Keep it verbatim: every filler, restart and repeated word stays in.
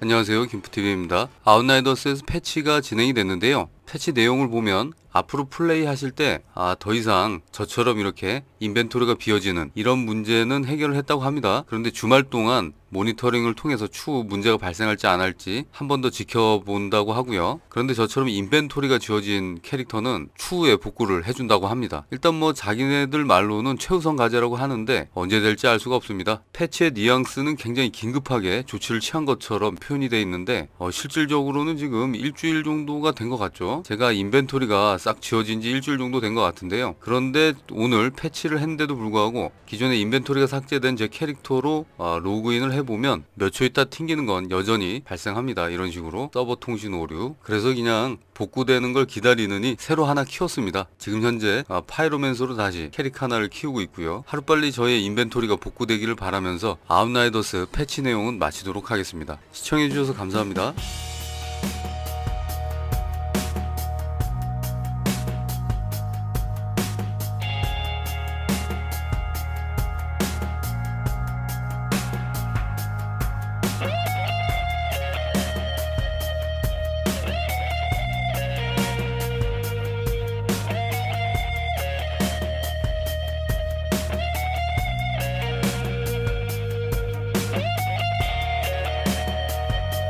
안녕하세요, 김프티비입니다. 아웃라이더스에서 패치가 진행이 됐는데요. 패치 내용을 보면 앞으로 플레이 하실 때 아, 더 이상 저처럼 이렇게 인벤토리가 비어지는 이런 문제는 해결을 했다고 합니다. 그런데 주말 동안 모니터링을 통해서 추후 문제가 발생할지 안 할지 한 번 더 지켜본다고 하고요. 그런데 저처럼 인벤토리가 지어진 캐릭터는 추후에 복구를 해준다고 합니다. 일단 뭐 자기네들 말로는 최우선 과제라고 하는데 언제 될지 알 수가 없습니다. 패치의 뉘앙스는 굉장히 긴급하게 조치를 취한 것처럼 표현이 되어 있는데 어, 실질적으로는 지금 일주일 정도가 된 것 같죠. 제가 인벤토리가 싹 지워진 지 일주일 정도 된 것 같은데요. 그런데 오늘 패치를 했는데도 불구하고 기존에 인벤토리가 삭제된 제 캐릭터로 어, 로그인을 해보면 몇 초 있다 튕기는 건 여전히 발생합니다. 이런 식으로 서버 통신 오류. 그래서 그냥 복구되는 걸 기다리느니 새로 하나 키웠습니다. 지금 현재 어, 파이로맨서로 다시 캐릭 하나를 키우고 있고요. 하루빨리 저의 인벤토리가 복구되기를 바라면서 아웃라이더스 패치 내용은 마치도록 하겠습니다. 시청해주셔서 감사합니다.